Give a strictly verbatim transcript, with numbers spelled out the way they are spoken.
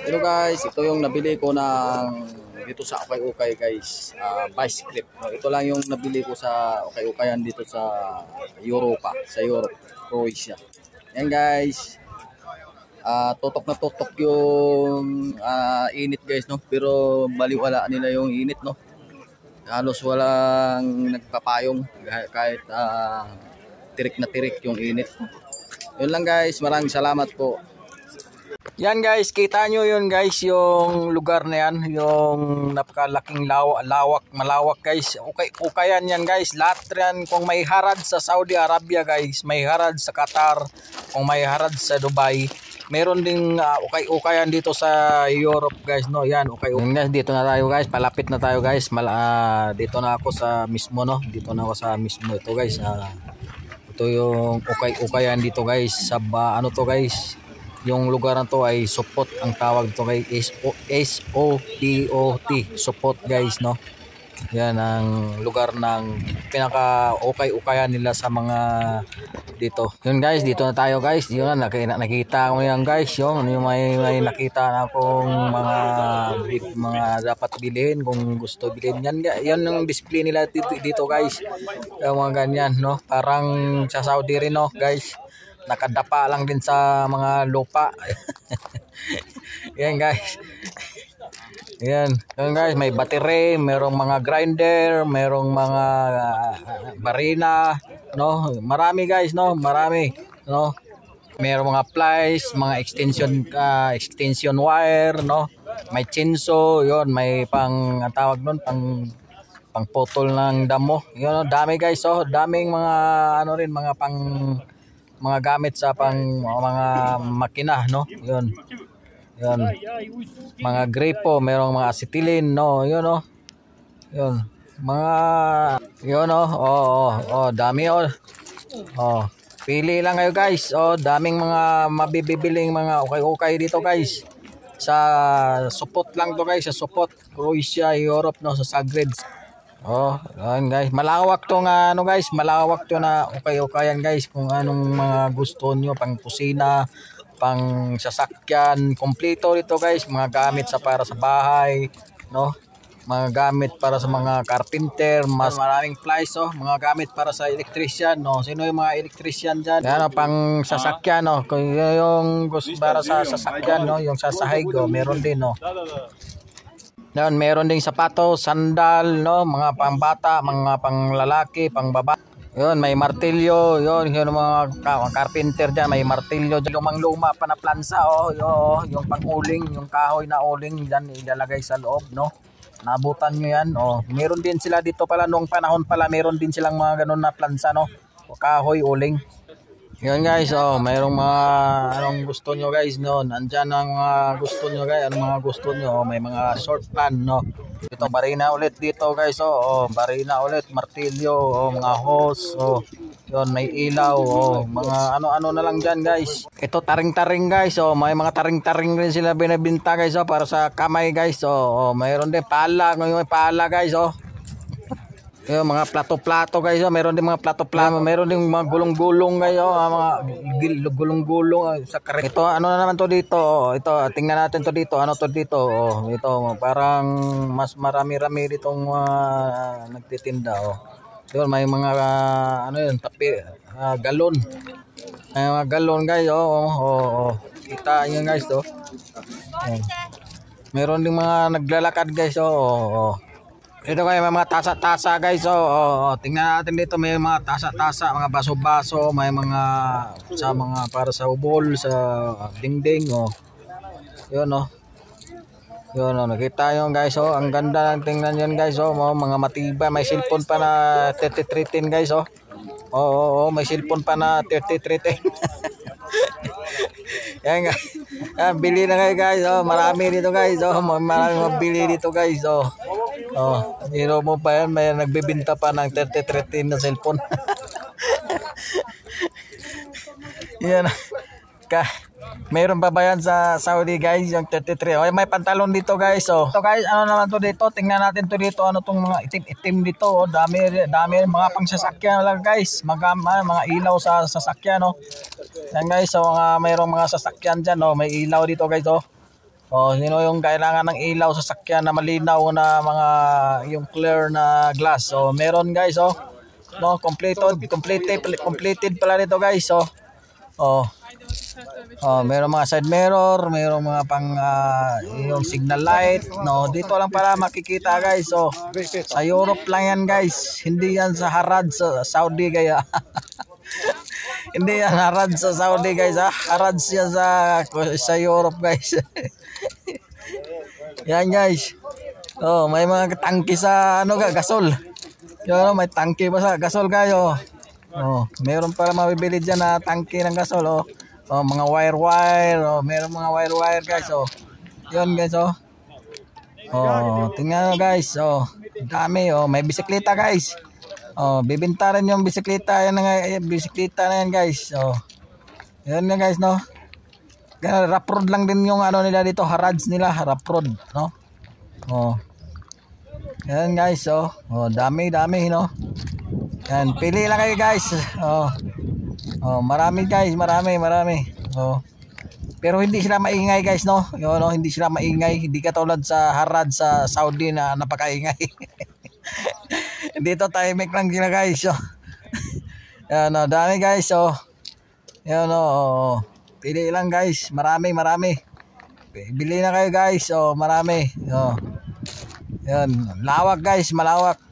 Pero guys, ito yung nabili ko ng dito sa Ukay-Ukay guys, uh, vice grip. Ito lang yung nabili ko sa Ukay-Ukayan dito sa Europa, sa Europe, Croatia. Yan guys, uh, tutok na tutok yung uh, init guys, no? Pero baliwala nila yung init, no? Halos walang nagpapayong kahit uh, tirik na tirik yung init. Yun lang guys, maraming salamat po. Yan guys, kita nyo yun guys, yung lugar na yan, yung napakalaking law lawak, malawak guys. Okay, ukayan yan guys, lahat yan kung may harad sa Saudi Arabia guys, may harad sa Qatar, kung may harad sa Dubai, meron ding uh, ukay-ukayan dito sa Europe guys, no? Yan, ukay-ukayan. Dito na tayo guys, palapit na tayo guys, Mal uh, dito na ako sa mismo, no? Dito na ako sa mismo ito guys. Uh, ito yung ukay-ukayan dito guys, sa uh, ano to guys. Yung lugar na to ay Sopot ang tawag to kay S O P O T, Sopot guys, no? Yan ang lugar ng pinaka ukay-ukayan nila sa mga dito. Yun guys, dito na tayo guys. Yun nakita, nakita ko yan guys, yung, yung may, may nakita na akong mga mga dapat bilhin kung gusto bilhin yan. Yan yung display nila dito, dito guys. Yung mga ganyan, no? Parang sa Saudi rin, no guys. Nakadapa lang din sa mga lupa. Yan guys. Yan. Yan guys, may battery, merong mga grinder, merong mga uh, barina, no? Marami guys, no? Marami, no? Merong mga plies, mga extension uh, extension wire, no? May chainsaw, yon, may pang ang tawag doon, pang pang putol ng damo. Yun, no? Dami guys, oh, daming mga ano rin, mga pang mga gamit sa pang mga makina, no? Yun. Yun. Mga gripo, merong mga acetylene, no? Yun, no? Yun. Mga yun, no? Oh, oh, oh, dami, oh. Oh. Pili lang kayo, guys. Oh, daming mga mabibibiling mga ukay-ukay dito, guys. Sa Sopot lang to, guys. Sa Sopot, Croatia, Europe, no? Sa Zagreb. Oh, yan guys. Malawak to nga ano guys, malawak to na ukay-ukayan guys, kung anong mga gusto niyo, pang kusina, pang sasakyan, kompleto dito guys, mga gamit sa para sa bahay, no? Mga gamit para sa mga carpenter, mas maraming plies, oh, mga gamit para sa electrician, no? Sino yung mga electrician diyan? Yan, oh, pang sasakyan, no? Kung yung gusto para sa sasakyan, no, yung sasahig, oh, meron din, no? Yan, meron ding sapatos, sandal, no, mga pangbata, mga panglalaki, pangbaba. Yun, may martilyo, yun, yun mga carpenter diyan, may martilyo, lumang-luma pa na plansa, oh, yun, yung pang-uling, yung kahoy na uling diyan ilalagay sa loob, no. Nabutan nyo yan, oh. Meron din sila dito pala noong panahon pala, meron din silang mga ganun na plansa, no. Kahoy, uling. Yan guys, oh, mayroong mga anong gusto nyo guys, no? Nandyan ang mga gusto nyo guys, anong mga gusto nyo, oh, may mga short plan, no? Ito, barina ulit dito guys, oh, oh barina ulit, martilyo, oh, mga hose, oh, yun, may ilaw, oh, mga ano-ano na lang dyan guys. Ito, taring-taring guys, oh, may mga taring-taring rin sila binibinta guys, oh, para sa kamay guys, oh, oh, mayroon din pala, ngayon may pala guys, oh. Yung mga plato-plato guys, oh. Meron din mga plato-plato, meron din mga gulong-gulong guys, oh. Mga gulong-gulong sa karet. Ito, ano na naman to dito, oh. Ito, tingnan natin to dito, ano to dito, oh. Ito, parang mas marami-rami ditong uh, nagtitinda, oh. Yun, may mga uh, ano yun, tapi, uh, galon. May mga galon guys, oh, oh, oh, oh. Kita nyo guys, oh. Oh. Meron din mga naglalakad guys, oh, oh, oh. Ito kayo, may mga tasa-tasa guys, oh, oh, oh. Tingnan natin dito, may mga tasa-tasa, mga baso-baso, may mga sa mga para sa ubol, sa dingding, oh. Yun, oh. Yun, oh, nakita nyo guys, oh, ang ganda ng tingnan yan guys, oh, mga matibay, may cellphone pa na thirty-three ten guys, oh. Oh, oh, oh, may cellphone pa na thirty-three ten. Yan guys. Yan, bili na kayo guys, oh, marami dito guys, oh, marami mabili dito guys, oh. Oh, hero mo pa yan, may nagbebenta pa ng thirty-three ten na cellphone. Yan. Ka mayroon pa ba yan sa Saudi guys, yung thirty-three? Okay, may pantalon dito guys, oh. So guys, ano naman to dito? Tingnan natin to dito, ano tong mga itim-itim dito, oh. Dami dami mga pangsasakyan lang guys. Mga mga ilaw sa sasakyan, oh. Yan guys, so mga mayroong mga sasakyan diyan, oh. May ilaw dito guys, oh. Oh, sino yung kailangan ng ilaw sa sakyan na malinaw na mga yung clear na glass. So, meron guys, oh. No, completed, completed, completed pala nito guys, oh. Oh. Oh, meron mga side mirror, meron mga pang uh, yung signal light, no. Dito lang pala makikita guys, oh. Sa Europe lang yan guys. Hindi yan sa Harad sa Saudi kaya. Hindi yan Harad sa Saudi guys, ha. Harad siya sa sa Europe guys. Yan guys. Oh, may mga tangke sa ano ga, gasol. Yo, may tangke pa sa gasol kayo. Oh, meron para mabibili diyan na tangke ng gasol, oh. Oh, mga wire-wire, oh, meron mga wire-wire guys, oh. 'Yon guys, oh. Oh, tingnan nyo guys, oh. Dami, oh, may bisikleta guys. Oh, bibenta rin yung bisikleta, yan nga, bisikleta na yan guys. Oh. 'Yan nga guys, no. Kaya rough road lang din yung ano nila dito, harads nila, rough road, no. Oh. Yan guys, oh. Oh, dami, dami, no. Yan, pili lang kayo guys. Oh. Oh, marami guys, marami, marami. Oh. Pero hindi sila maingay guys, no. Yo, no, hindi sila maingay, hindi katulad sa Harad sa Saudi na napakaingay. Dito tahimik lang sila guys. Oh. Yan, no, dami guys, oh. Yan, oh. Oh. Pili lang guys, marami, marami. Bili na kayo guys, oh, marami. Oh. Yan, lawak guys, malawak.